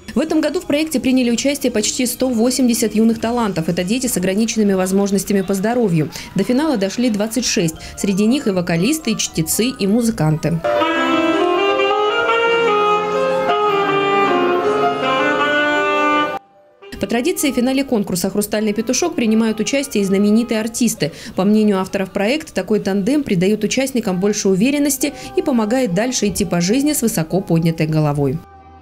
В этом году в проекте приняли участие почти 180 юных талантов. Это дети с ограниченными возможностями по здоровью. До финала дошли 26. Среди них и вокалисты, и чтецы, и музыканты. По традиции в финале конкурса «Хрустальный петушок» принимают участие и знаменитые артисты. По мнению авторов проекта, такой тандем придает участникам больше уверенности и помогает дальше идти по жизни с высоко поднятой головой.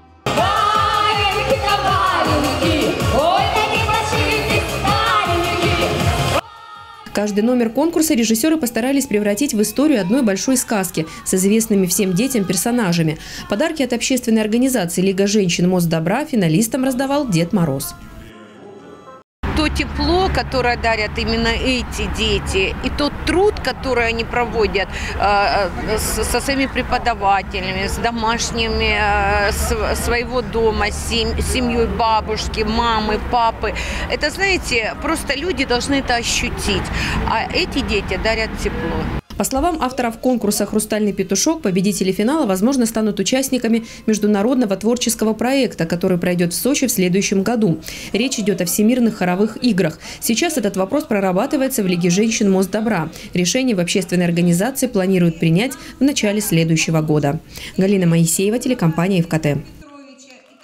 Каждый номер конкурса режиссеры постарались превратить в историю одной большой сказки с известными всем детям персонажами. Подарки от общественной организации «Лига женщин Мост Добра» финалистам раздавал Дед Мороз. То тепло, которое дарят именно эти дети, и тот труд, который они проводят со своими преподавателями, с домашними своего дома, с семьей бабушки, мамы, папы. Это, знаете, просто люди должны это ощутить, а эти дети дарят тепло. По словам авторов конкурса «Хрустальный петушок», победители финала, возможно, станут участниками международного творческого проекта, который пройдет в Сочи в следующем году. Речь идет о всемирных хоровых играх. Сейчас этот вопрос прорабатывается в Лиге женщин Мост Добра. Решение в общественной организации планируют принять в начале следующего года. Галина Моисеева, телекомпания ФКТ.